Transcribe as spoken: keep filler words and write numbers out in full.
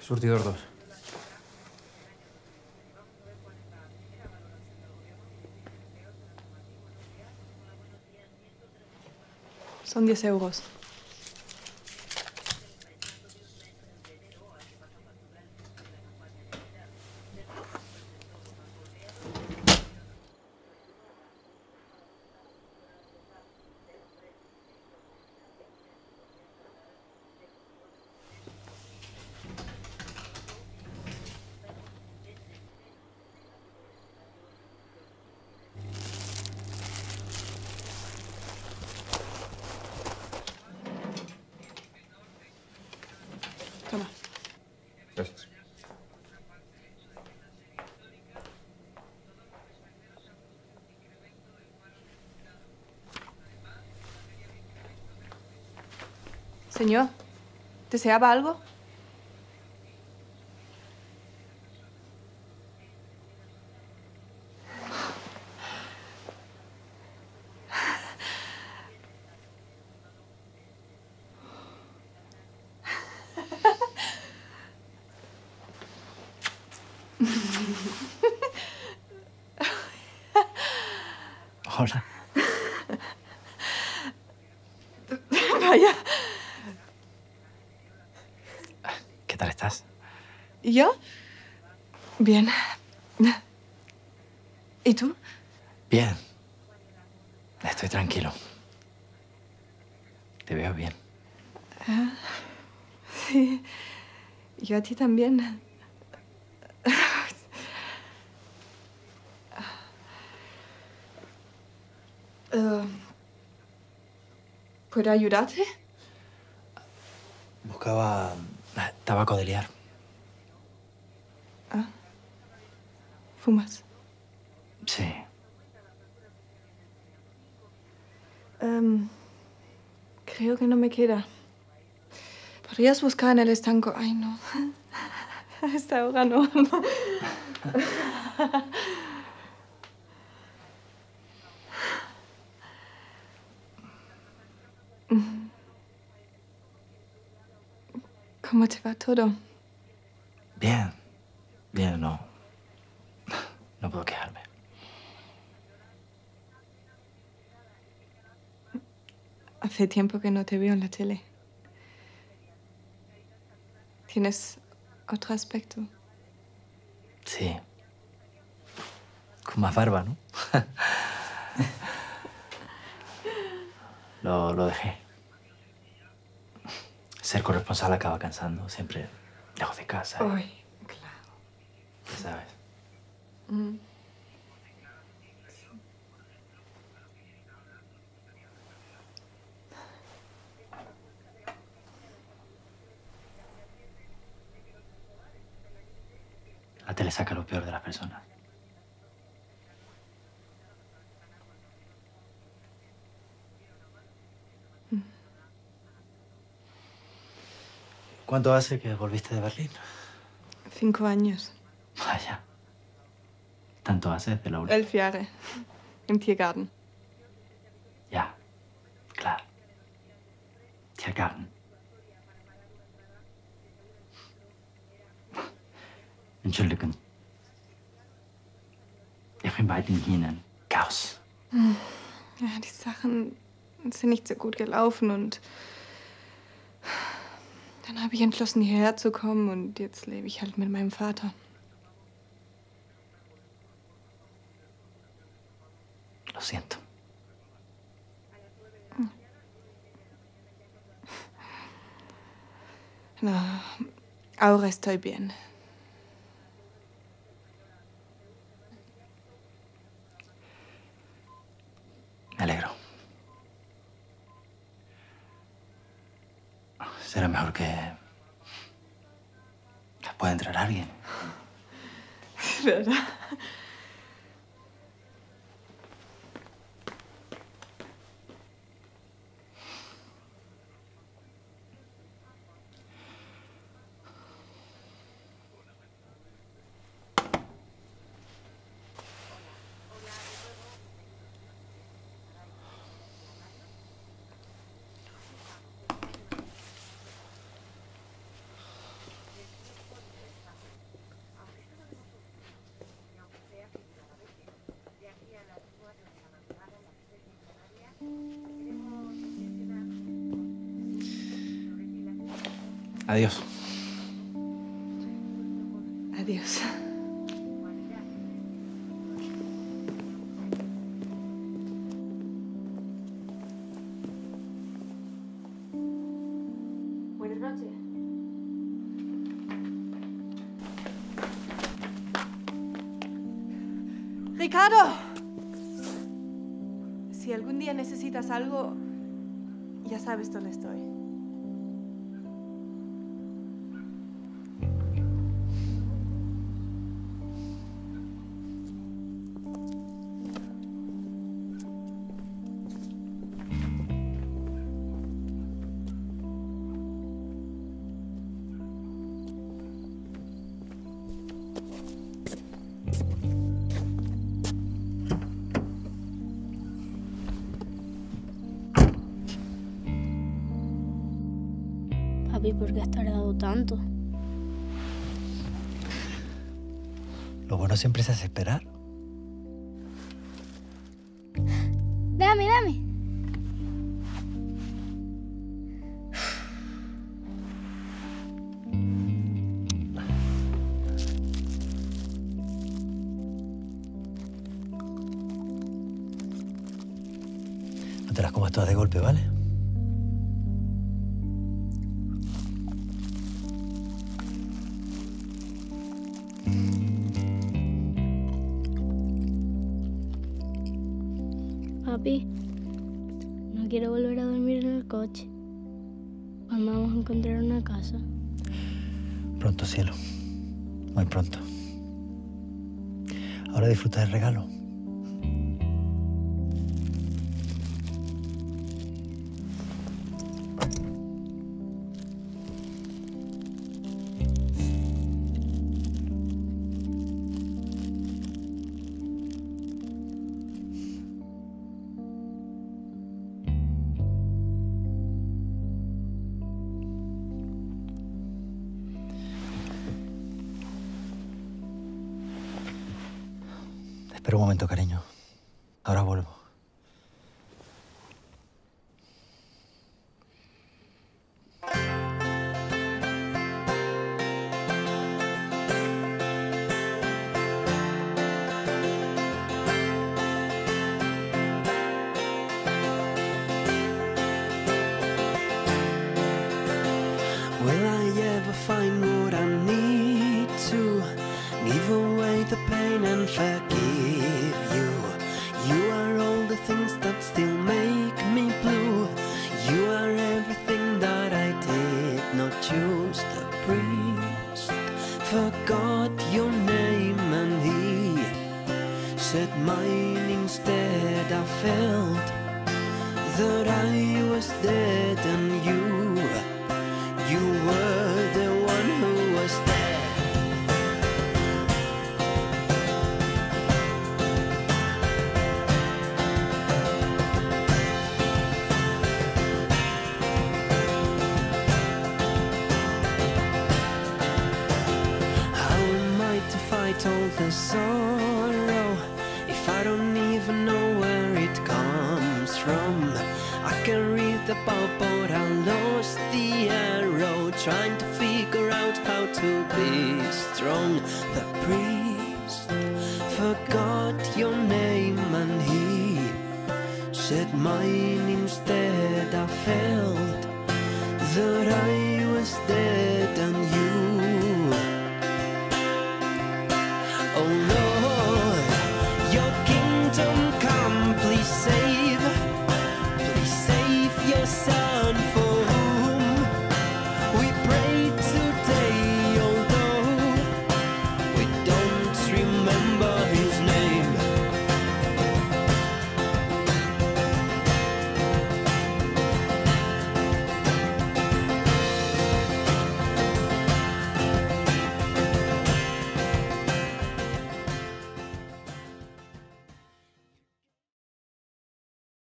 Surtidor dos. Son diez euros. Toma. Gracias. Señor, ¿deseaba algo? Hola. Vaya. ¿Qué tal estás? ¿Y yo? Bien. ¿Y tú? Bien. Estoy tranquilo. Te veo bien. Ah, sí. Yo a ti también. Uh, ¿Puedo ayudarte? Buscaba eh, tabaco de liar. Ah. ¿Fumas? Sí. Um, creo que no me queda. ¿Podrías buscar en el estanco? Ay, no. A esta hora no. ¿Cómo te va todo? Bien. Bien, no. No puedo quejarme. Hace tiempo que no te veo en la tele. ¿Tienes otro aspecto? Sí. Con más barba, ¿no? lo, lo dejé. Ser corresponsal acaba cansando. Siempre lejos de casa. ¿eh? Ay, claro. Ya sabes. Mm. La tele saca lo peor de las personas. Mm. ¿Cuánto hace que volviste de Berlín? Cinco años. Vaya. ¿Tanto hace desde la última? Elf Jahre. Im Tiergarten. Ja, klar. Tiergarten. Entschuldigung. Ich bin bei den Hühnern. Chaos. Ja, die Sachen sind nicht so gut gelaufen und dann habe ich entschlossen, hierher zu kommen und jetzt lebe ich halt mit meinem Vater. Lo siento. No, ahora estoy bien. Me alegro. Será mejor que... que pueda entrar alguien. ¿Verdad? Adiós. Adiós. Buenas noches. ¡Ricardo! Si algún día necesitas algo, ya sabes dónde estoy. Papi, ¿por qué has tardado tanto? Lo bueno siempre es esperar. Dame, dame. No te las comas todas de golpe, ¿vale? Papi, no quiero volver a dormir en el coche. ¿Cuándo vamos a encontrar una casa? Pronto, cielo. Muy pronto. Ahora disfruta del regalo. Espera un momento, cariño. Ahora vuelvo. Will I ever find what I need to give away the pain and forgive you? You are all the things that still make me blue. You are everything that I did not choose. The priest forgot your name and he said mine instead. I felt that I was dead and you You were the one who was there. How am I to fight all the sorrow if I don't even know where it comes from? I can read the Bible, but I lost the arrow, trying to figure out how to be strong. The priest forgot your name and he said mine instead. I felt that I was dead